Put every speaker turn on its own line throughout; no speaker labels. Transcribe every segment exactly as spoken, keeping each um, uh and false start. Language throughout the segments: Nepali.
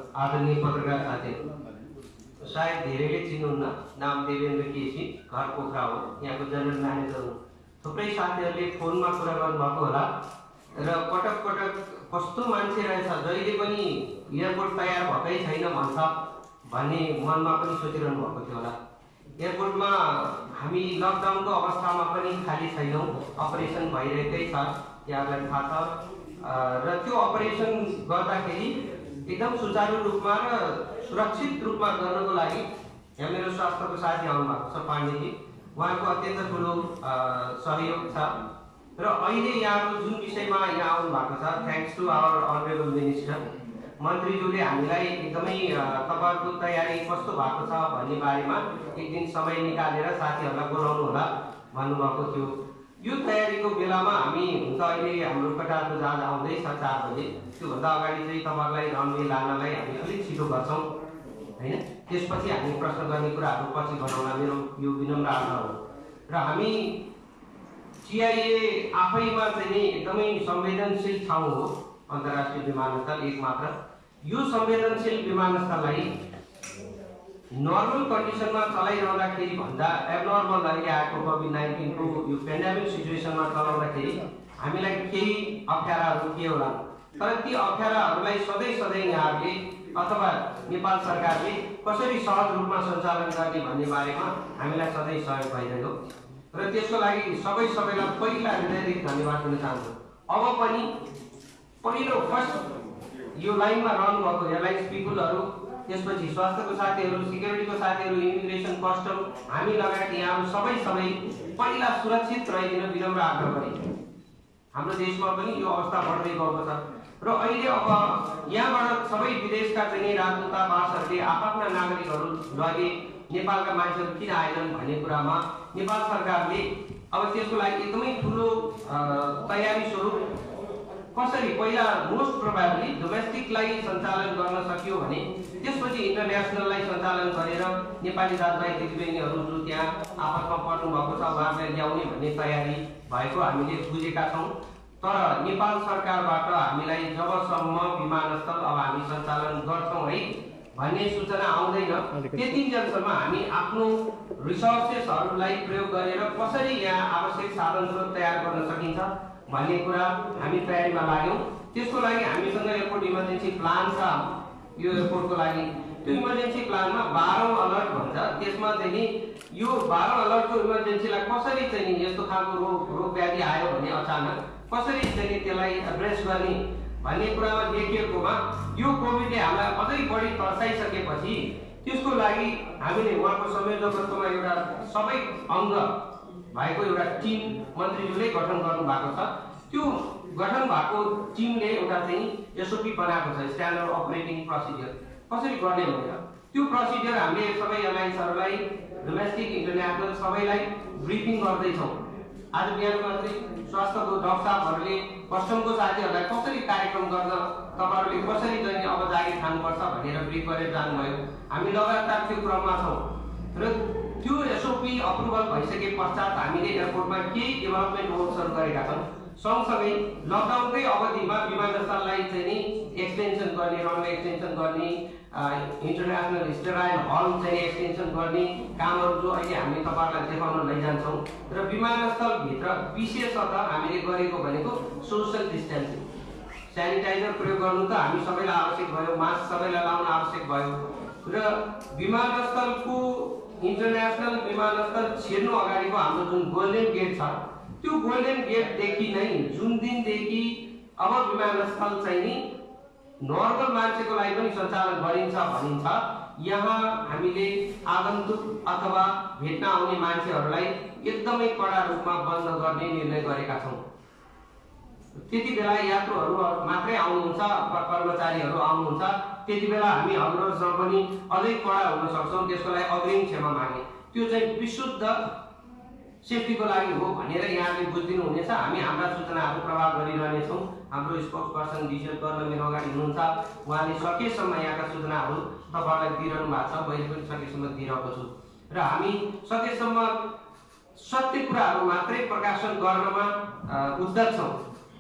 आदरणीय पत्रकार साथी, सायद धेरैले चिन्नुहुन्न, नाम देवेन्द्र केसी, घर पोखरा हो, यहाँको जनरल म्यानेजर हो। थुप्रै साथीहरूले फोनमा कुरा गर्नुभएको होला र पटक पटक कस्तो मान्छे रहेछ, जहिले पनि एयरपोर्ट तयार भएकै छैन भन्छ भन्ने मनमा पनि सोचिरहनु भएको थियो होला। एयरपोर्टमा हामी लकडाउनको अवस्थामा पनि खाली छैनौँ, अपरेसन भइरहेकै छ, यहाँलाई थाहा छ। र त्यो अपरेसन गर्दाखेरि एकदम सुचारू रूपमा र सुरक्षित रूपमा गर्नको लागि यहाँ मेरो स्वास्थ्यको साथी आउनुभएको छ पाण्डेजी, उहाँको अत्यन्त ठुलो सहयोग छ। र अहिले यहाँको जुन विषयमा यहाँ आउनु भएको छ, thanks to our honourable minister मन्त्रीज्यूले हामीलाई एकदमै तपाईँहरूको तयारी कस्तो भएको छ भन्ने बारेमा एक दिन समय निकालेर साथीहरूलाई बोलाउनु होला भन्नुभएको थियो। यो तयारीको बेलामा हामी हुन त अहिले हाम्रो कटारको जहाज आउँदैछ चार बजे, त्योभन्दा अगाडि चाहिँ तपाईँहरूलाई रनवे लानलाई हामी अलिक छिटो गर्छौँ होइन। त्यसपछि हामी प्रश्न गर्ने कुराहरू पछि गराउला, मेरो यो विनम्र आग्रह हो। र हामी सिआइए आफैमा चाहिँ नि एकदमै संवेदनशील ठाउँ हो, अन्तर्राष्ट्रिय विमानस्थल एक मात्र। यो संवेदनशील विमानस्थललाई नर्मल कन्डिसनमा चलाइरहँदाखेरि भन्दा एबनर्मल अहिले आएको कोभिड नाइन्टिनको यो पेन्डेमिक सिचुएसनमा चलाउँदाखेरि हामीलाई केही अप्ठ्याराहरू के होला, तर ती अप्ठ्याराहरूलाई सधैँ सधैँ यहाँहरूले अथवा नेपाल सरकारले कसरी सहज रूपमा सञ्चालन गर्ने भन्ने बारेमा हामीलाई सधैँ सहयोग भइरहेको र त्यसको लागि सबै सबैलाई पहिला हृदयदेखि धन्यवाद दिन चाहन्छु। अब पनि पहिलो फर्स्ट यो लाइनमा रहनुभएको एयरलाइन्स पिपुलहरू, त्यसपछि स्वास्थ्यको साथीहरू, सिक्युरिटीको साथीहरू, इमिग्रेसन, कस्टम, हामी लगायत यहाँहरू सबै सबै पहिला सुरक्षित रहिदिन विनम्र आग्रह गरे। हाम्रो देशमा पनि यो अवस्था बढ्दै गएको छ र अहिले अब यहाँबाट सबै विदेशका चाहिँ राजदूतावासहरूले आफ्ना नागरिकहरू लगे, नेपालका मान्छेहरू किन आएनन् भन्ने कुरामा नेपाल सरकारले अब त्यसको लागि एकदमै ठुलो तयारी स्वरूप कसरी पहिला मोस्ट प्रोबेबली डोमेस्टिकलाई सञ्चालन गर्न सकियो भने त्यसपछि इन्टरनेसनललाई सञ्चालन गरेर नेपाली दाजुभाइ दिदीबहिनीहरू जो त्यहाँ आपसमा पर्नु भएको छ उहाँहरूलाई ल्याउने भन्ने तयारी भएको हामीले बुझेका छौँ। तर नेपाल सरकारबाट हामीलाई जबसम्म विमानस्थल अब हामी सञ्चालन गर्छौँ है भन्ने सूचना आउँदैन त्यतिन्जेलसम्म हामी आफ्नो रिसोर्सेसहरूलाई प्रयोग गरेर कसरी यहाँ आवश्यक साधन स्रोत तयार गर्न सकिन्छ भन्ने कुरा हामी तयारीमा लाग्यौँ। त्यसको लागि हामीसँग एयरपोर्ट इमर्जेन्सी प्लान छ। यो एयरपोर्टको लागि त्यो इमर्जेन्सी प्लानमा बाह्रौँ अलर्ट भन्छ, त्यसमा चाहिँ नि यो बाह्रौँ अलर्टको इमर्जेन्सीलाई कसरी चाहिँ नि यस्तो खालको रोग रोग व्याधि आयो भने अचानक कसरी चाहिँ नि त्यसलाई एड्रेस गर्ने भन्ने कुरामा देखिएकोमा यो कोभिडले हामीलाई अझै बढी तर्साइसकेपछि त्यसको लागि हामीले उहाँको संयोजकत्वमा एउटा सबै अङ्ग भएको एउटा टिम मन्त्रीज्यूले गठन गर्नु भएको छ। त्यो गठन भएको टिमले एउटा चाहिँ एसओपी बनाएको छ, स्ट्यान्डर्ड अपरेटिङ प्रोसिजर कसरी गर्ने भनेर। त्यो प्रोसिजर हामीले सबै एयरलाइन्सहरूलाई डोमेस्टिक इन्टरनेसनल सबैलाई ब्रिफिङ गर्दैछौँ। आज बिहान मात्रै स्वास्थ्यको डाक्टर साहबहरूले कस्टमको साथीहरूलाई कसरी कार्यक्रम गर्न तपाईँहरूले कसरी चाहिँ अब जागिर खानुपर्छ भनेर ब्रिफ गरेर जानुभयो। हामी लगातार त्यो क्रममा छौँ र त्यो एसओपी अप्रुभल भइसके पश्चात हामीले एयरपोर्टमा केही डेभलपमेन्ट वर्क्सहरू गरेका छौँ। सँगसँगै लकडाउनकै अवधिमा विमानस्थललाई चाहिँ नि एक्सटेन्सन गर्ने, रनवे एक्सटेन्सन गर्ने, इन्टरनेसनल स्टेराइल हल चाहिँ एक्सटेन्सन गर्ने कामहरू जो अहिले हामी तपाईँहरूलाई देखाउन लैजान्छौँ। र विमानस्थलभित्र विशेषतः हामीले गरेको भनेको सोसल डिस्टेन्सिङ, सेनिटाइजर प्रयोग गर्नु त हामी सबैलाई आवश्यक भयो, मास्क सबैलाई लाउन आवश्यक भयो। र विमानस्थलको इन्टरनेसनल विमानस्थल छिर्नु अगाडिको हाम्रो जुन गोल्डन गेट छ त्यो गोल्डन गेटदेखि नै जुन दिनदेखि अब विमानस्थल चाहिँ नि नर्मल मान्छेको लागि पनि सञ्चालन गरिन्छ भनिन्छ, यहाँ हामीले आगन्तुक अथवा भेट्न आउने मान्छेहरूलाई एकदमै कडा रूपमा बन्द गर्ने निर्णय गरेका छौँ। त्यति बेला यात्रुहरू मात्रै आउनुहुन्छ अथवा कर्मचारीहरू आउनुहुन्छ, त्यति बेला हामी अनुरोधसँग पनि अझै कडा हुन सक्छौँ। त्यसको लागि अग्रिम क्षमा मागे, त्यो चाहिँ विशुद्ध सेफ्टीको लागि हो भनेर यहाँले बुझिदिनु हुनेछ। हामी हाम्रा सूचनाहरू प्रभाव गरिरहनेछौँ। हाम्रो स्पोक्स पर्सन डिजिटल गर्न मेरो अगाडि हुनुहुन्छ, उहाँले सकेसम्म यहाँका सूचनाहरू तपाईँहरूलाई दिइरहनु भएको छ, मैले पनि सकेसम्म दिइरहेको छु। र हामी सकेसम्म सत्य कुराहरू मात्रै प्रकाशन गर्नमा उद्यत छौँ।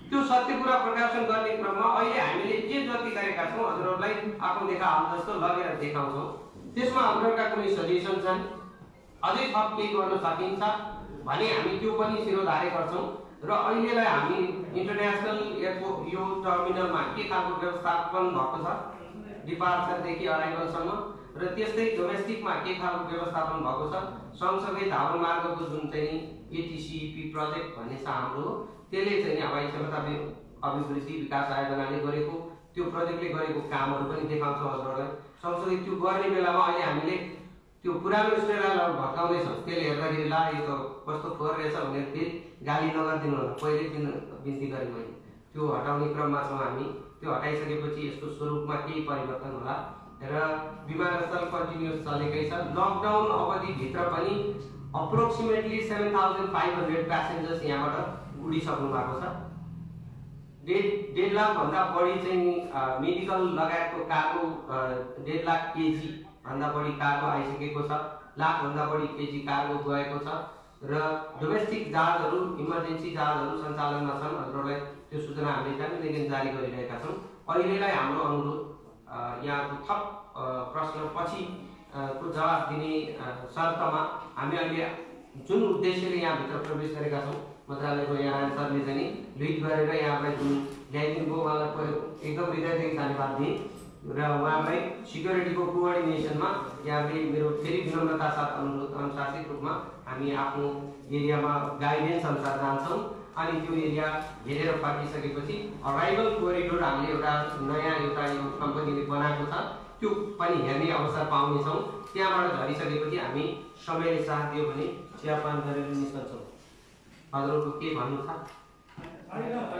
त्यो सत्य कुरा प्रकाशन गर्ने क्रममा अहिले हामीले जे जति गरेका छौँ हजुरहरूलाई आफू देखा हाल जस्तो लगेर देखाउँछौँ। त्यसमा हजुरहरूका कुनै सजेसन छन्, अझै थप केही गर्न सकिन्छ भने हामी त्यो पनि शिरोधार्य गर्छौँ र अहिलेलाई हामी इन्टरनेसनल एयरपोर्ट यो टर्मिनलमा के खालको व्यवस्थापन भएको छ डिपार्चरदेखि अराइभलसम्म र त्यस्तै डोमेस्टिकमा के खालको व्यवस्थापन भएको छ, सँगसँगै धावन मार्गको जुन चाहिँ एटिसिपी प्रोजेक्ट भन्ने छ हाम्रो, त्यसले चाहिँ हवाई क्षमता अभिवृद्धि विकास आयोजनाले गरेको त्यो प्रोजेक्टले गरेको कामहरू पनि देखाउँछौँ हजुरहरूलाई। सँगसँगै त्यो गर्ने बेलामा अहिले हामीले त्यो पुरानो स्टेलालाई भत्काउँदैछौँ, त्यसले हेर्दाखेरि ला यो त कस्तो फोहोर रहेछ भनेर फेरि गाली नगरिदिनु होला, पहिले दिन बिन्ती गरेँ मैले। त्यो हटाउने क्रममा छौँ हामी। त्यो हटाइसकेपछि यसको स्वरूपमा केही परिवर्तन होला र विमानस्थल कन्टिन्युस चलेकै छ। लकडाउन अवधिभित्र पनि approximately seven thousand five hundred passengers यहाँबाट उडिसक्नु भएको छ। डेढ डेढ लाखभन्दा बढी चाहिँ मेडिकल लगायतको कार्गो डेढ लाख केजी भन्दा बढी कार्गो आइसकेको छ, लाखभन्दा बढी केजी कार्गो गएको छ र डोमेस्टिक जहाजहरू इमर्जेन्सी जहाजहरू सञ्चालनमा छन्। हजुरहरूलाई त्यो सूचना हामीले दैनिक जारी गरिरहेका छौँ। अहिलेलाई हाम्रो अनुरोध यहाँको थप प्रश्न पछि को जवाफ दिने शर्तमा हामी अहिले जुन उद्देश्यले यहाँभित्र प्रवेश गरेका छौँ, मन्त्रालयको यहाँ सरले चाहिँ लिड गरेर यहाँलाई जुन ल्याइदिनु भयो उहाँलाई एकदम हृदयदेखि धन्यवाद दिएँ र उहाँलाई सिक्युरिटीको कोअर्डिनेसनमा यहाँले मेरो फेरि विनम्रता साथ अनुरोध अनुशासित रूपमा हामी आफ्नो एरियामा गाइडेन्स अनुसार जान्छौँ अनि त्यो एरिया हेरेर फर्किसकेपछि अराइभल कोरिडोर हामीले एउटा नयाँ एउटा यो कम्पनीले बनाएको छ त्यो पनि हेर्ने अवसर पाउनेछौँ। त्यहाँबाट झरिसकेपछि हामी समयले साथ दियो भने चियापान गरेर निस्कन्छौँ। हजुरहरूको के भन्नु छ?